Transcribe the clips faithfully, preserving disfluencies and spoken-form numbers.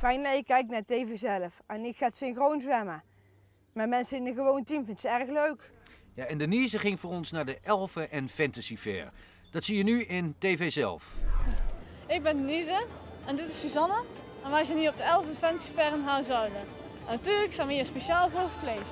Fijn dat je kijkt naar T V zelf. Aniek gaat synchroon zwemmen. Met mensen in een gewoon team vindt ze erg leuk. Ja, en Denise ging voor ons naar de Elfen en Fantasy Fair. Dat zie je nu in T V zelf. Ik ben Denise en dit is Suzanne. En wij zijn hier op de Elfen Fantasy Fair in Haarzuilen. En natuurlijk zijn we hier speciaal voor gekleed.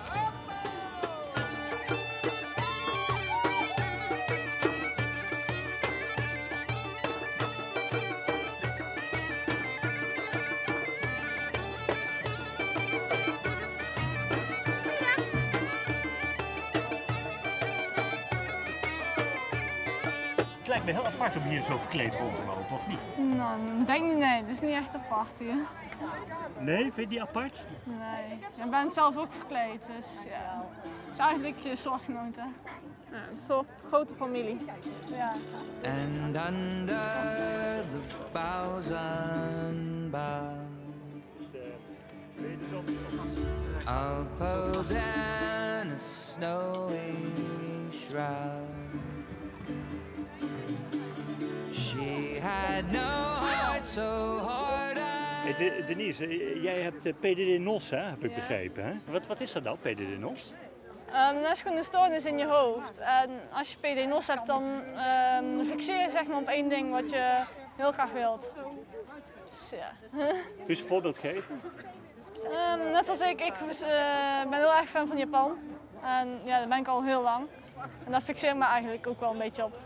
Het lijkt me heel apart om hier zo verkleed rond te lopen, of niet? Nou, ik denk niet, nee. Dat is niet echt apart hier. Nee, vind je die apart? Nee. Ik ben zelf ook verkleed, dus ja. Het is eigenlijk je soortgenoten. Ja, een soort grote familie. Ja. And under the boughs unbound, I'll close down a snowy shroud. She had no heart so hard. Hey, De Denise, jij hebt P D D N O S, hè, heb ik Ja. begrepen. Hè? Wat, wat is dat nou, P D D N O S? Um, dat is gewoon een stoornis in je hoofd. En als je P D N O S hebt, dan um, fixeer je zeg maar op één ding wat je heel graag wilt. Dus, ja. Kun je eens een voorbeeld geven? Um, net als ik, ik uh, ben heel erg fan van Japan. En ja, daar ben ik al heel lang. En daar fixeer ik me eigenlijk ook wel een beetje op.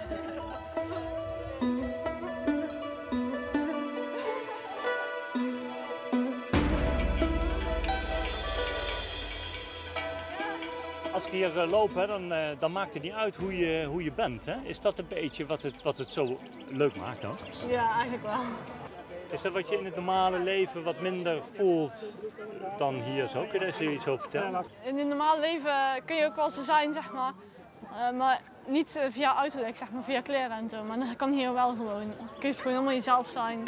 Als ik hier uh, loop, hè, dan, uh, dan maakt het niet uit hoe je, hoe je bent. Hè? Is dat een beetje wat het, wat het zo leuk maakt dan? Ja, eigenlijk wel. Is dat wat je in het normale leven wat minder voelt dan hier zo? Kun je daar iets over vertellen? In het normale leven kun je ook wel zo zijn, zeg maar. Uh, maar niet uh, via uiterlijk, zeg maar, via kleren en zo. Maar dat kan hier wel gewoon. Je kunt gewoon helemaal jezelf zijn.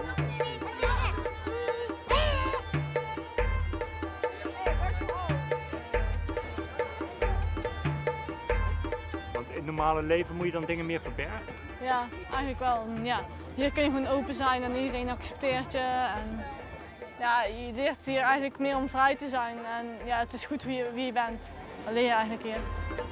Want in het normale leven moet je dan dingen meer verbergen? Ja, eigenlijk wel. Ja. Hier kun je gewoon open zijn en iedereen accepteert je. En, ja, je leert hier eigenlijk meer om vrij te zijn. En ja, het is goed wie je, wie je bent. Dat leer je eigenlijk hier.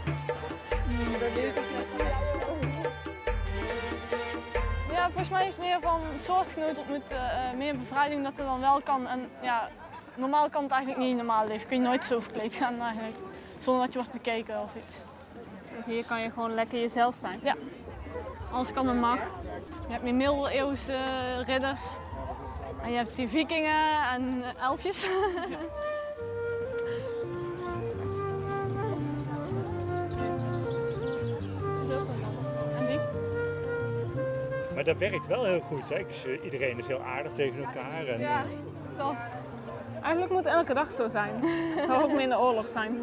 Ja, volgens mij is het meer van soortgenoten ontmoeten, uh, meer bevrijding dat er dan wel kan. En ja, normaal kan het eigenlijk niet in het normale leven. Kun je nooit zo verkleed gaan eigenlijk, zonder dat je wordt bekeken of iets. Dus hier kan je gewoon lekker jezelf zijn? Ja, alles kan en mag. Je hebt meer middeleeuwse ridders. En je hebt die vikingen en elfjes. Ja. En die? Maar dat werkt wel heel goed, hè? Dus iedereen is heel aardig tegen elkaar. En... Ja, tof. Eigenlijk moet het elke dag zo zijn. Het zou ook minder oorlog zijn.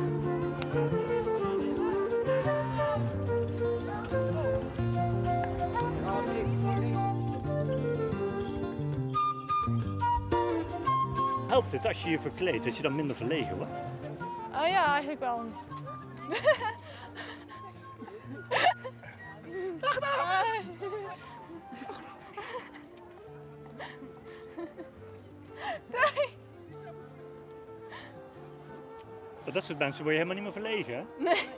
Helpt het als je je verkleedt, dat je dan minder verlegen wordt? Oh ja, eigenlijk wel. Dag dames! Nee. Dat soort mensen word je helemaal niet meer verlegen, hè? Nee.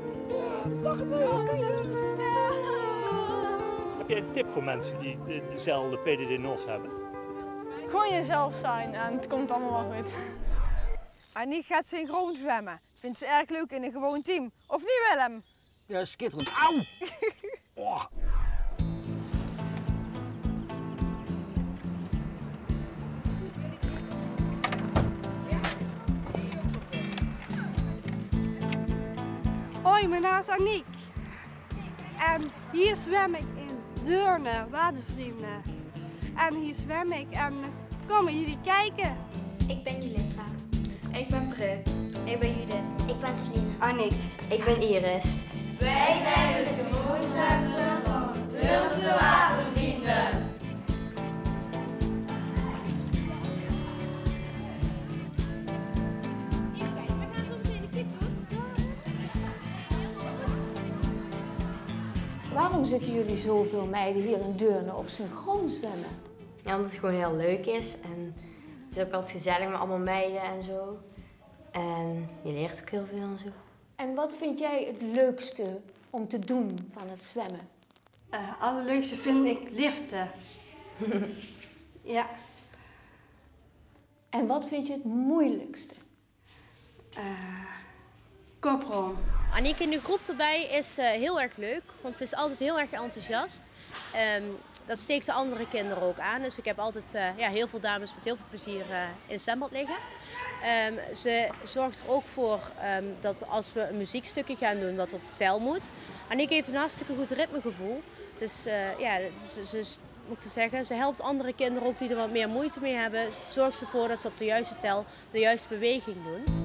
Heb jij een tip voor mensen die de, dezelfde P D D N O S hebben? Gewoon jezelf zijn en het komt allemaal wel goed. Aniek gaat synchroon zwemmen. Vindt ze erg leuk in een gewoon team. Of niet, Willem? Ja, schitterend. Auw! Oh. Hoi, mijn naam is Aniek. En hier zwem ik in Deurne, Watervrienden. En hier zwem ik en komen jullie kijken. Ik ben Julissa. Ik ben Brit. Ik ben Judith. Ik ben Celine. Aniek. Ik ben Iris. Wij zijn de smoeszussen van Deurnse Watervrienden. Waarom zitten jullie zoveel meiden hier in Deurne op synchroon zwemmen? Ja, omdat het gewoon heel leuk is. En het is ook altijd gezellig met allemaal meiden en zo. En je leert ook heel veel en zo. En wat vind jij het leukste om te doen van het zwemmen? Het uh, allerleukste vind ik liften. Ja. En wat vind je het moeilijkste? Uh, koprol. Aniek in de groep erbij is uh, heel erg leuk, want ze is altijd heel erg enthousiast. Um, dat steekt de andere kinderen ook aan. Dus ik heb altijd uh, ja, heel veel dames met heel veel plezier uh, in het zwembad liggen. Um, ze zorgt er ook voor um, dat als we een muziekstukje gaan doen wat op tel moet. Aniek heeft een hartstikke goed ritmegevoel. Dus uh, ja, ze, ze, moet ik zeggen, ze helpt andere kinderen ook die er wat meer moeite mee hebben. Zorgt ervoor dat ze op de juiste tel de juiste beweging doen.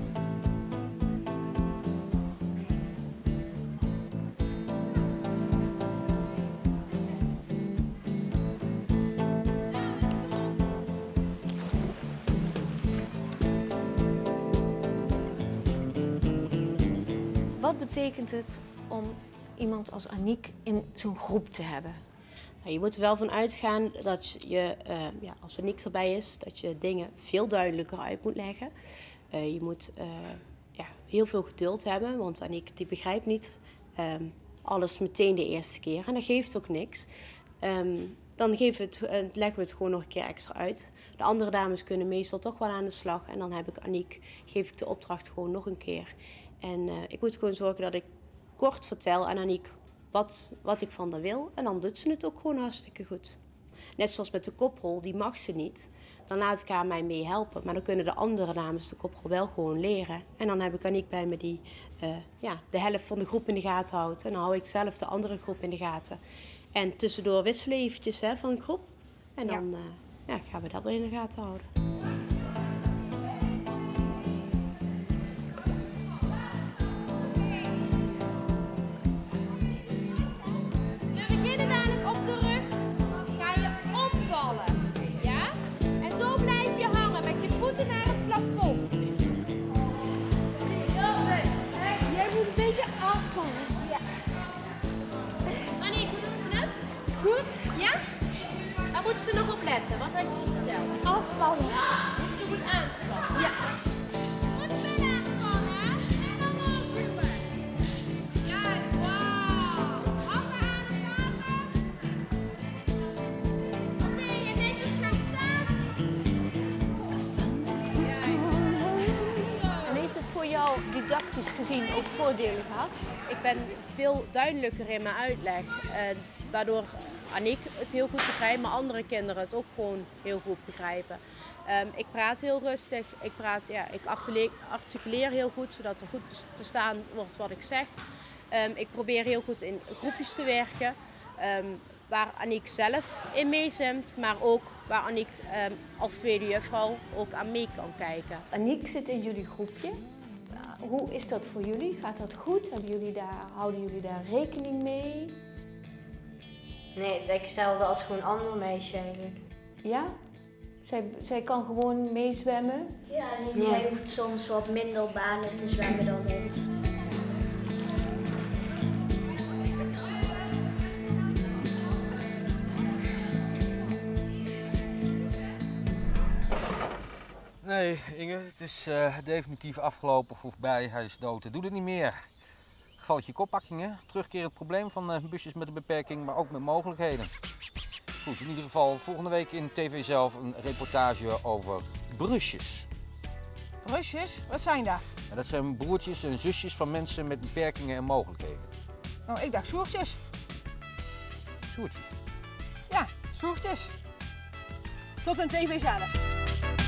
Wat betekent het om iemand als Aniek in zo'n groep te hebben? Nou, je moet er wel van uitgaan dat je, uh, ja, als Aniek erbij is, dat je dingen veel duidelijker uit moet leggen. Uh, je moet uh, ja, heel veel geduld hebben, want Aniek die begrijpt niet um, alles meteen de eerste keer. En dat geeft ook niks. Um, dan geven we het, uh, leggen we het gewoon nog een keer extra uit. De andere dames kunnen meestal toch wel aan de slag. En dan heb ik Aniek, geef ik de opdracht gewoon nog een keer. En uh, ik moet gewoon zorgen dat ik kort vertel aan Aniek wat, wat ik van haar wil. En dan doet ze het ook gewoon hartstikke goed. Net zoals met de koprol, die mag ze niet. Dan laat ik haar mij mee helpen. Maar dan kunnen de andere dames de koprol wel gewoon leren. En dan heb ik Aniek bij me die uh, ja, de helft van de groep in de gaten houdt. En dan hou ik zelf de andere groep in de gaten. En tussendoor wisselen we eventjes hè, van de groep. En dan ja. Uh, ja, gaan we dat weer in de gaten houden. Naar het plafond. Jij moet een beetje afspannen. Ja. Aniek, hoe doen ze het? Goed? Ja? Waar moeten ze nog op letten? Wat had je verteld? Afspannen. Moeten ze goed aanspannen? Ja. Goed veel aanspannen, hè? En dan opduwen. Juist. Wow. Handen aan het water. Oké, en netjes gaan staan. Voor jou didactisch gezien ook voordelen gehad? Ik ben veel duidelijker in mijn uitleg, eh, waardoor Aniek het heel goed begrijpt, maar andere kinderen het ook gewoon heel goed begrijpen. Um, ik praat heel rustig, ik, praat, ja, ik articuleer heel goed, zodat er goed verstaan wordt wat ik zeg. Um, ik probeer heel goed in groepjes te werken, um, waar Aniek zelf in meezwemt, maar ook waar Aniek um, als tweede juffrouw ook aan mee kan kijken. Aniek zit in jullie groepje. Hoe is dat voor jullie? Gaat dat goed? Hebben jullie daar, houden jullie daar rekening mee? Nee, het is eigenlijk hetzelfde als gewoon andere meisjes eigenlijk. Ja? Zij, zij kan gewoon meezwemmen? Ja, en zij hoeft soms wat minder op banen te zwemmen dan ons. Nee, Inge, het is uh, definitief afgelopen of voorbij. Hij is dood. Hij doet het niet meer. Gevalletje koppakkingen. Terugkerend probleem van uh, busjes met een beperking, maar ook met mogelijkheden. Goed, in ieder geval volgende week in T V zelf een reportage over brusjes. Brusjes? Wat zijn dat? Ja, dat zijn broertjes en zusjes van mensen met beperkingen en mogelijkheden. Nou, ik dacht soertjes. Soertjes? Ja, soertjes. Tot in T V zelf.